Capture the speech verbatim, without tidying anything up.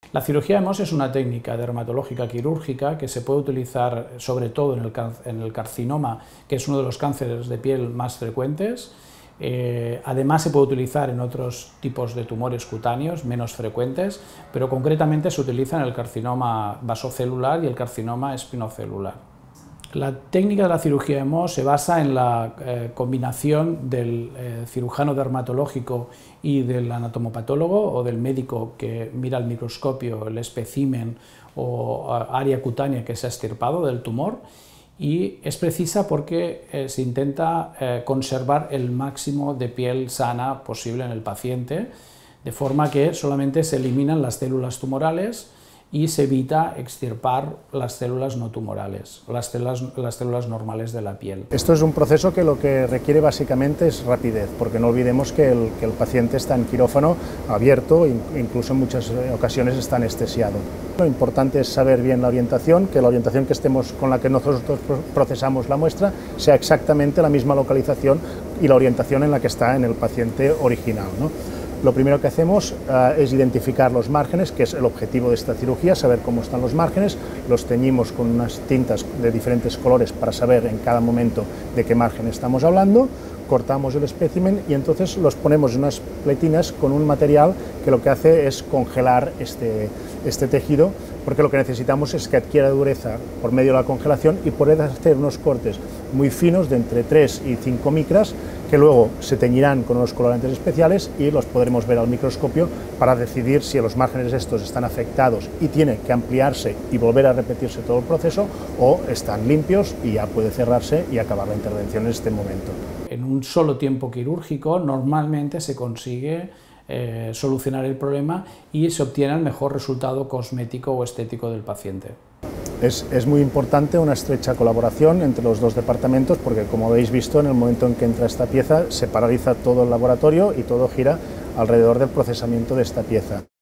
La cirugía de Mohs es una técnica dermatológica quirúrgica que se puede utilizar sobre todo en el, en el carcinoma, que es uno de los cánceres de piel más frecuentes. Eh, además se puede utilizar en otros tipos de tumores cutáneos menos frecuentes, pero concretamente se utiliza en el carcinoma vasocelular y el carcinoma espinocelular. La técnica de la cirugía de Mohs se basa en la eh, combinación del eh, cirujano dermatológico y del anatomopatólogo o del médico que mira al microscopio el espécimen o área cutánea que se ha extirpado del tumor, y es precisa porque eh, se intenta eh, conservar el máximo de piel sana posible en el paciente, de forma que solamente se eliminan las células tumorales y se evita extirpar las células no tumorales, las células, las células normales de la piel. Esto es un proceso que lo que requiere básicamente es rapidez, porque no olvidemos que el, que el paciente está en quirófano abierto e incluso en muchas ocasiones está anestesiado. Lo importante es saber bien la orientación, que la orientación que estemos, con la que nosotros procesamos la muestra sea exactamente la misma localización y la orientación en la que está en el paciente original, ¿no? Lo primero que hacemos uh, es identificar los márgenes, que es el objetivo de esta cirugía, saber cómo están los márgenes, los teñimos con unas tintas de diferentes colores para saber en cada momento de qué margen estamos hablando, cortamos el espécimen y entonces los ponemos en unas pletinas con un material que lo que hace es congelar este, este tejido, porque lo que necesitamos es que adquiera dureza por medio de la congelación y poder hacer unos cortes muy finos de entre tres y cinco micras, que luego se teñirán con unos colorantes especiales y los podremos ver al microscopio para decidir si los márgenes estos están afectados y tiene que ampliarse y volver a repetirse todo el proceso, o están limpios y ya puede cerrarse y acabar la intervención en este momento. En un solo tiempo quirúrgico normalmente se consigue eh, solucionar el problema y se obtiene el mejor resultado cosmético o estético del paciente. Es, es muy importante una estrecha colaboración entre los dos departamentos, porque como habéis visto, en el momento en que entra esta pieza se paraliza todo el laboratorio y todo gira alrededor del procesamiento de esta pieza.